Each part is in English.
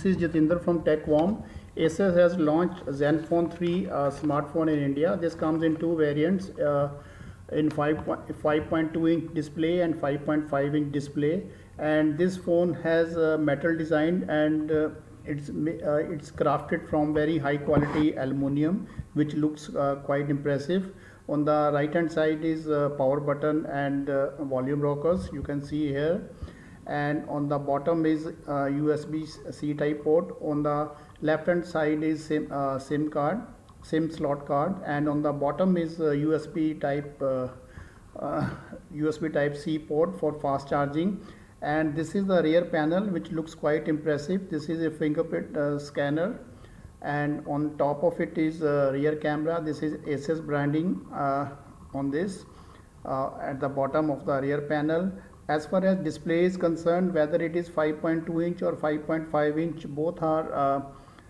is Jatinder from TechWarm. Asus has launched Zenfone 3 smartphone in India. This comes in two variants, in 5.2 inch display and 5.5 inch display. And this phone has a metal design, and it's crafted from very high quality aluminum, which looks quite impressive. On the right hand side is power button and volume rockers, you can see here. And on the bottom is USB-C type port. On the left hand side is SIM slot card, and on the bottom is USB type C port for fast charging. And this is the rear panel, which looks quite impressive. This is a fingerprint scanner, and on top of it is rear camera. This is Asus branding on this at the bottom of the rear panel. As far as display is concerned, whether it is 5.2 inch or 5.5 inch, both are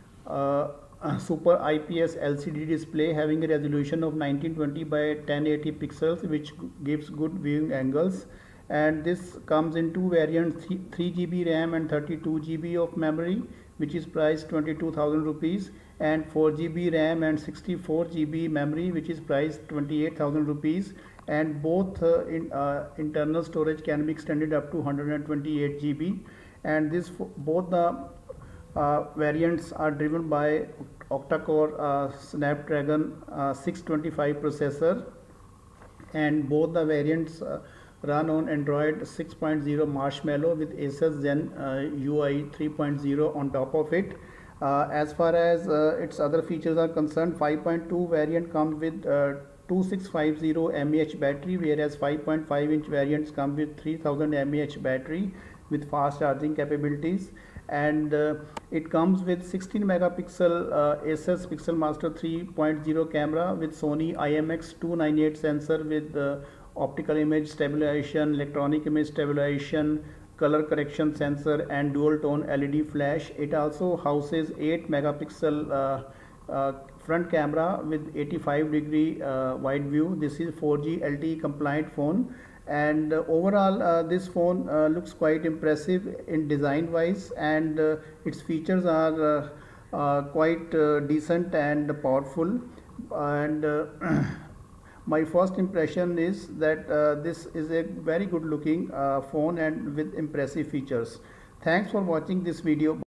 super IPS LCD display having a resolution of 1920 by 1080 pixels, which gives good viewing angles. And this comes in two variants, 3 GB RAM and 32 GB of memory, which is priced 22,000 rupees, and 4 GB RAM and 64 GB memory, which is priced 28,000 rupees. And both internal storage can be extended up to 128 GB. And both the variants are driven by octa-core Snapdragon 625 processor, and both the variants run on Android 6.0 Marshmallow with Asus Zen UI 3.0 on top of it. As far as its other features are concerned, 5.2 variant comes with 2650 mAh battery, whereas 5.5 inch variants come with 3000 mAh battery with fast charging capabilities. And it comes with 16 megapixel Asus Pixelmaster 3.0 camera with Sony IMX298 sensor with optical image stabilization, electronic image stabilization, color correction sensor, and dual tone LED flash. It also houses 8 megapixel front camera with 85-degree wide view. This is 4G LTE compliant phone. And overall this phone looks quite impressive in design wise, and its features are quite decent and powerful. And my first impression is that this is a very good looking phone and with impressive features. Thanks for watching this video.